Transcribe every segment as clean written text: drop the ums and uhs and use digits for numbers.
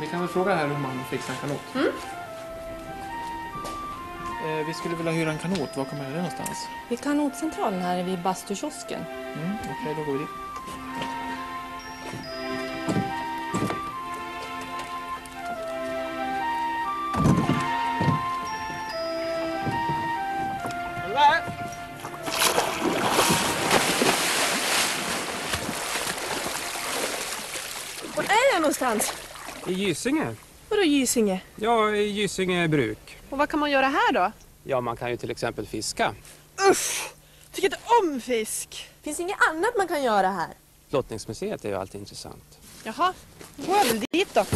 vi kan väl fråga här hur man fixar en kanot. Vi skulle vilja hyra en kanot. Var kan man göra det någonstans? Vid kanotcentralen här vid bastukiosken. Okej, då går vi dit. Var är jag någonstans? I Gysinge. Vadå Gysinge? Ja, i Gysinge bruk. Och vad kan man göra här då? Ja, man kan ju till exempel fiska. Usch! Tycker inte om fisk. Finns inget annat man kan göra här? Flottningsmuseet är ju alltid intressant. Jaha, då går jag väl dit då.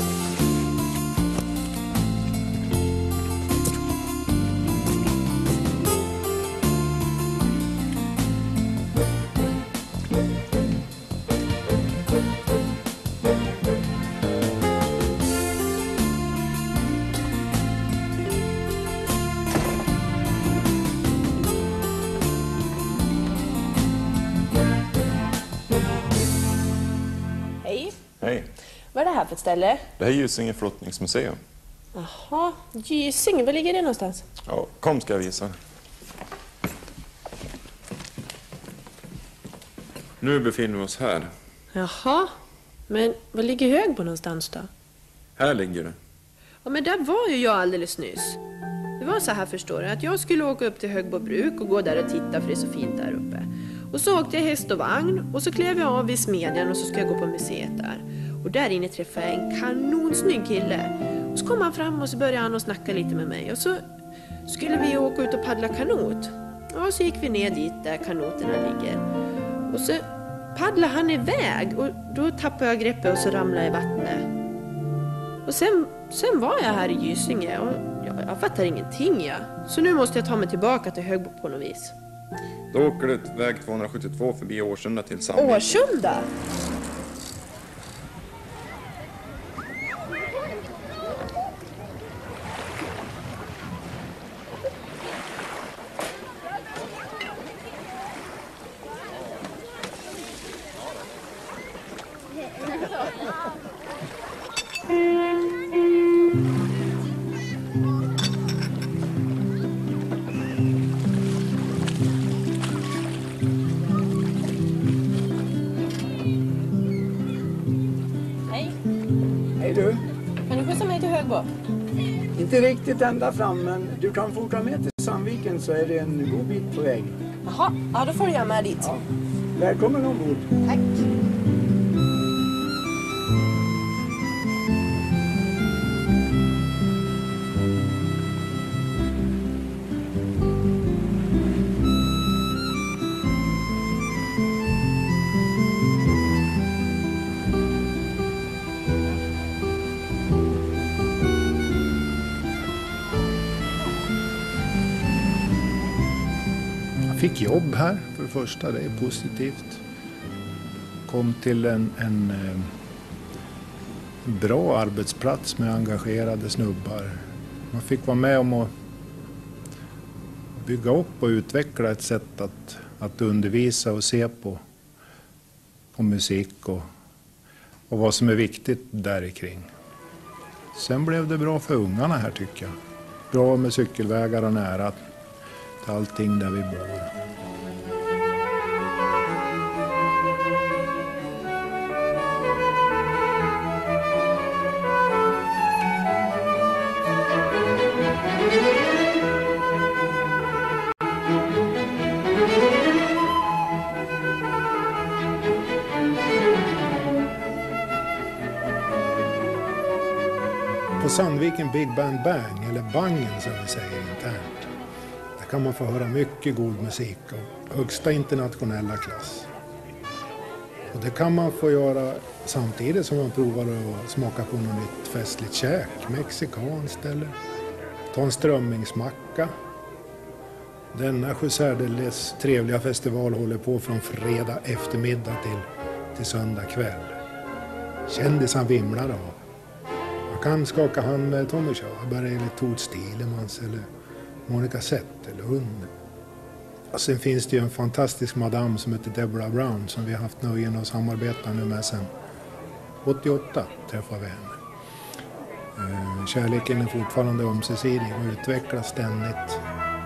Hej. Hej, Vad är det här för ett ställe? det här är Gysinge flottningsmuseum. Jaha, Gysinge, var ligger det någonstans? Ja, kom ska jag visa. Nu befinner vi oss här. Jaha, men var ligger Högbo någonstans då? Här ligger det. Ja, men där var ju jag alldeles nyss. Det var så här, förstår du, att jag skulle åka upp till Högbo bruk och gå där och titta för det är så fint där uppe. Och så åkte jag häst och vagn och så klev jag av vid smedjan och så ska jag gå på museet där. Och där inne träffade jag en kanonsnygg kille. Och så kom han fram och så började han att snacka lite med mig. Och så skulle vi åka ut och paddla kanot. Och så gick vi ner dit där kanoterna ligger. Och så paddlade han iväg och då tappade jag greppet och så ramlade jag i vattnet. Och sen var jag här i Gysinge och jag fattar ingenting. Så nu måste jag ta mig tillbaka till Högbo på något vis. Då åker du väg 272 förbi Årsunda till Sandviken. Årsunda? Hej du. Kan du skjutsa mig till Högbo? Inte riktigt ända fram, men du kan få åka med till Sandviken så är det en god bit på väg. Jaha, ja då får jag med dit. Ja. Välkommen ombord. Tack. Jag fick jobb här för det första, det är positivt. Kom till en bra arbetsplats med engagerade snubbar. Man fick vara med om att bygga upp och utveckla ett sätt att undervisa och se på musik och vad som är viktigt där kring. Sen blev det bra för ungarna här tycker jag. Bra med cykelvägar och nära till allting där vi bor. På Sandviken Big Band Bang, eller Bangen som vi säger internt, där kan man få höra mycket god musik av högsta internationella klass. Och det kan man få göra samtidigt som man provar att smaka på något nytt festligt käk, mexikanskt eller ta en strömmingsmacka. Denna särdeles trevliga festival håller på från fredag eftermiddag till söndag kväll. Kändisar vimlar av. Man kan skaka hand med Tommy Körberg eller Tord Stilemans eller Monica Zetterlund. Och sen finns det ju en fantastisk madam som heter Deborah Brown som vi har haft nöjen att samarbeta nu med sedan 88 träffade vi henne. Kärleken är fortfarande ömsesidig och utvecklas ständigt.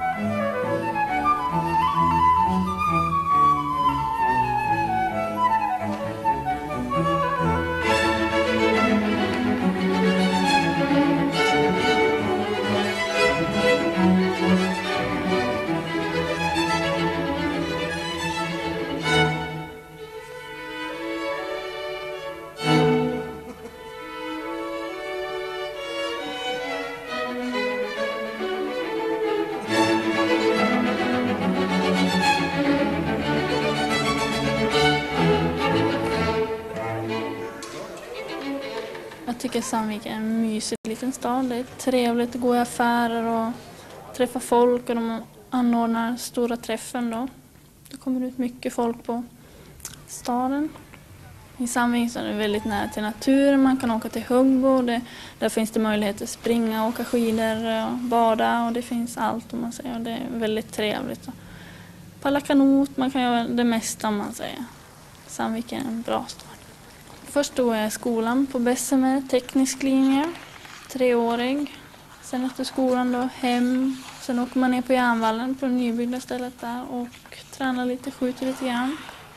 Jag tycker Sandviken är en mysig liten stad. Det är trevligt att gå i affärer och träffa folk, och de anordnar stora träffen då. Det kommer ut mycket folk på staden. I Sandviken är det väldigt nära till naturen. Man kan åka till Högbo. Där finns det möjlighet att springa, åka skidor och bada, och det finns allt om man säger. Det är väldigt trevligt. Paddla kanot, man kan göra det mesta om man säger. Sandviken är en bra stad. Först då är jag i skolan på Bessemer, teknisk linje, 3-årig. Sen efter skolan då hem. Sen åker man ner på Järnvallen på det nybyggda stället där och tränar lite, skjuter lite grann.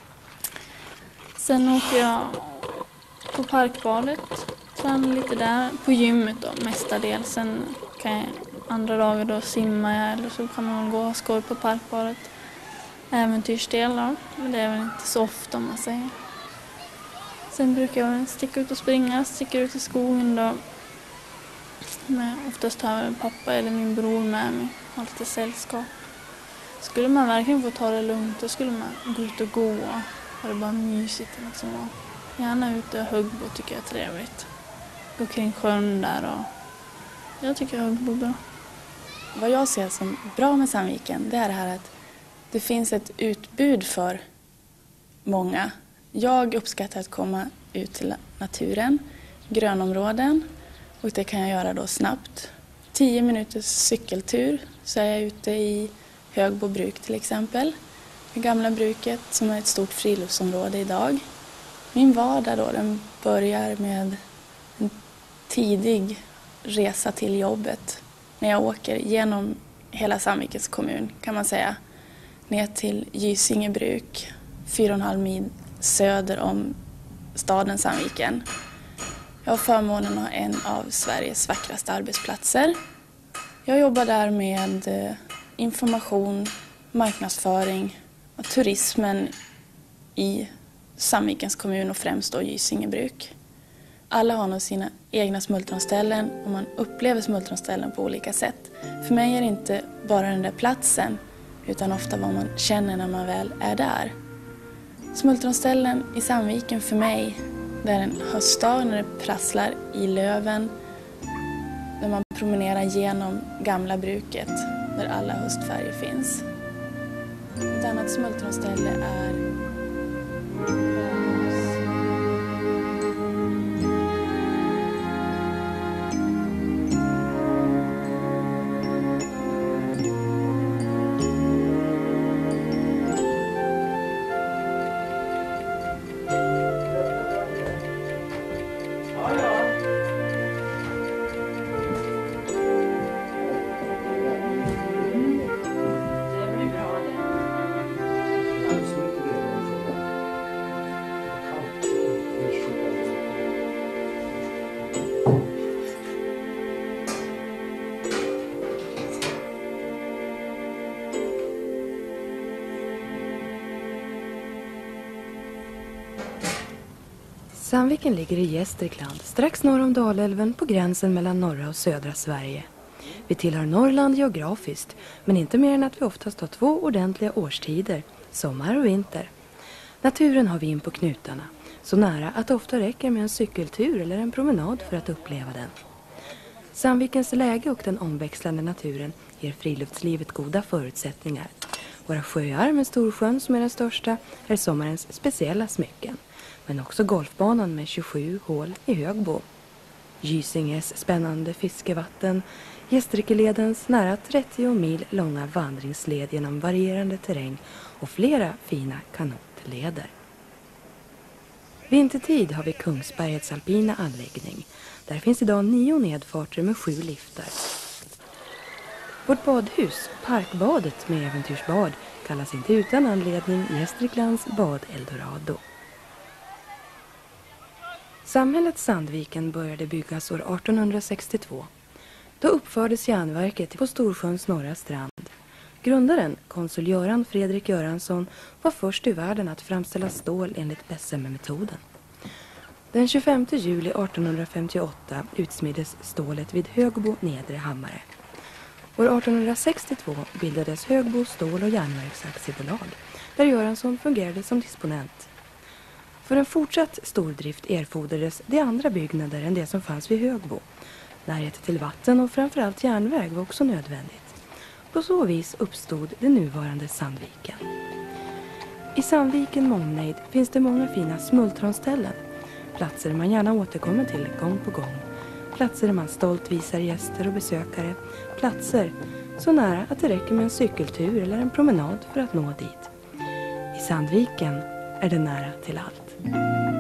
Sen åker jag på Parkbadet, tränar lite där, på gymmet då mestadels. Sen kan jag andra dagar då simma eller så kan man gå och skoj på Parkbadet. Äventyrsdel då, men det är väl inte så ofta om man säger. Sen brukar jag sticka ut och springa, sticka ut i skogen då. Men oftast har jag pappa eller min bror med mig, har lite sällskap. Skulle man verkligen få ta det lugnt, då skulle man gå ut och gå. Och det bara mysigt liksom. Gärna ute och Högbo tycker jag är trevligt. Gå kring sjön där och jag tycker Högbo är bra. Vad jag ser som bra med Sandviken, det är det här att det finns ett utbud för många. Jag uppskattar att komma ut till naturen, grönområden, och det kan jag göra då snabbt. 10 minuters cykeltur så är jag ute i Högbo bruk till exempel. Det gamla bruket som är ett stort friluftsområde idag. Min vardag då, den börjar med en tidig resa till jobbet. När jag åker genom hela Sandvikens kommun kan man säga. Ner till Gysinge bruk, 4,5 mil söder om staden Sandviken. Jag har förmånen att ha en av Sveriges vackraste arbetsplatser. Jag jobbar där med information, marknadsföring och turismen i Sandvikens kommun och främst då Gysinge bruk. Alla har nog sina egna smultronställen och man upplever smultronställen på olika sätt. För mig är det inte bara den där platsen utan ofta vad man känner när man väl är där. Smultronställen i Sandviken för mig, det är en höstdag när det prasslar i löven. När man promenerar genom gamla bruket där alla höstfärger finns. Ett annat smultronställe är Sandviken ligger i Gästrikland, strax norr om Dalälven på gränsen mellan norra och södra Sverige. Vi tillhör Norrland geografiskt, men inte mer än att vi oftast har 2 ordentliga årstider, sommar och vinter. Naturen har vi in på knutarna, så nära att det ofta räcker med en cykeltur eller en promenad för att uppleva den. Sandvikens läge och den omväxlande naturen ger friluftslivet goda förutsättningar. Våra sjöar med Storsjön som är den största är sommarens speciella smycken. Men också golfbanan med 27 hål i Högbo. Gysinges spännande fiskevatten, Gästrikeledens nära 30 mil långa vandringsled genom varierande terräng och flera fina kanotleder. Vintertid har vi Kungsbergets alpina anläggning Där finns idag 9 nedfarter med 7 liftar. Vårt badhus, Parkbadet med äventyrsbad, kallas inte utan anledning Gästriklands bad Eldorado. Samhället Sandviken började byggas år 1862. Då uppfördes järnverket på Storsjöns norra strand. Grundaren, konsul Göran Fredrik Göransson, var först i världen att framställa stål enligt Bessemer-metoden. Den 25 juli 1858 utsmiddes stålet vid Högbo Nedre Hammare. År 1862 bildades Högbo stål- och järnverksaktiebolag, där Göransson fungerade som disponent. För en fortsatt stordrift erfordrades de andra byggnader än det som fanns vid Högbo. Närhet till vatten och framförallt järnväg var också nödvändigt. På så vis uppstod det nuvarande Sandviken. I Sandviken med omnejd finns det många fina smultronställen. Platser man gärna återkommer till gång på gång. Platser man stolt visar gäster och besökare. Platser så nära att det räcker med en cykeltur eller en promenad för att nå dit. I Sandviken är det nära till allt.